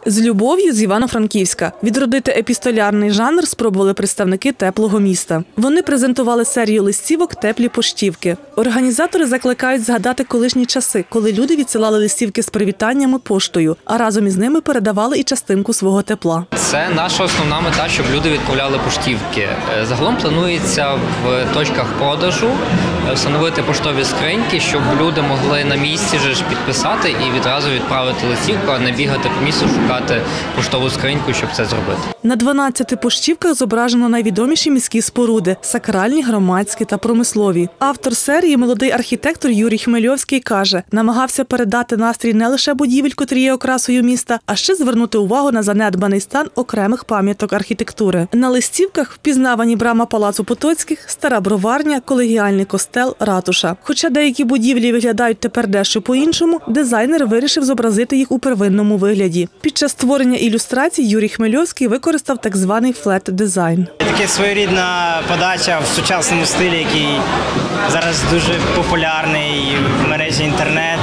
З любов'ю з Івано-Франківська. Відродити епістолярний жанр спробували представники теплого міста. Вони презентували серію листівок «Теплі поштівки». Організатори закликають згадати колишні часи, коли люди відсилали листівки з привітаннями поштою, а разом із ними передавали і частинку свого тепла. Це наша основна мета, щоб люди відправляли поштівки. Загалом планується в точках продажу встановити поштові скриньки, щоб люди могли на місці ж підписати і відразу відправити листівку, а не бігати по місту, шукати поштову скриньку, щоб це зробити. На 12 поштівках зображено найвідоміші міські споруди – сакральні, громадські та промислові. Автор серії, молодий архітектор Юрій Хмельовський, каже, намагався передати настрій не лише будівель, котрі є окрасою міста, а ще звернути увагу на занедбаний стан окремих пам'яток архітектури. На листівках впізнавані брама Палацу Потоцьких, стара броварня, колегіальний костел, ратуша. Хоча деякі будівлі виглядають тепер дещо по-іншому, дизайнер вирішив зобразити їх у первинному вигляді. Під час створення ілюстрацій Юрій Хмельовський використав так званий флет-дизайн. Така своєрідна подача в сучасному стилі, який зараз дуже популярний в мережі інтернет.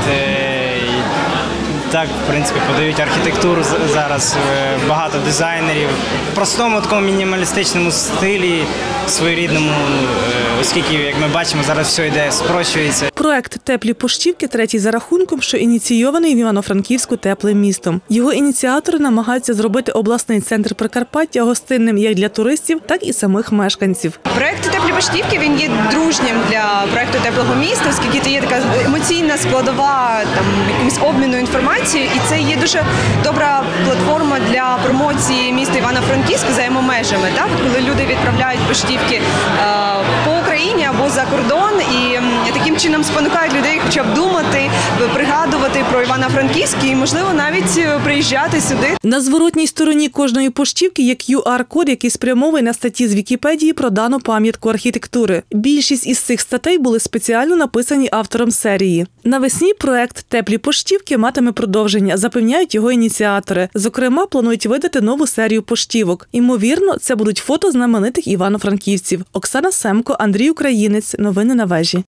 Так, в принципі, подають архітектуру зараз багато дизайнерів. В простому такому мінімалістичному стилі, своєрідному, оскільки, як ми бачимо, зараз все йде, спрощується. Проект «Теплі поштівки» третій за рахунком, що ініційований в Івано-Франківську теплим містом. Його ініціатори намагаються зробити обласний центр Прикарпаття гостинним як для туристів, так і самих мешканців. Проект «Теплі поштівки» він є дружнім для проекту «Теплого міста», оскільки це є така емоційна складова якимось обміну інформацією. І це є дуже добра платформа для промоції міста Івано-Франківська за його межами. Так? Коли люди відправляють поштівки по Україні або за кордон і таким чином спонукають людей хоча б думати, пригадувати про Івано-Франківськ і, можливо, навіть приїжджати сюди. На зворотній стороні кожної поштівки є QR-код, який спрямовує на статті з Вікіпедії про дану пам'ятку архітектури. Більшість із цих статей були спеціально написані автором серії. Навесні проект «Теплі поштівки» матиме продовження, запевняють його ініціатори. Зокрема, планують видати нову серію поштівок. Імовірно, це будуть фото знаменитих івано-франківців. Оксана Семко, Андрій Українець. Новини на вежі.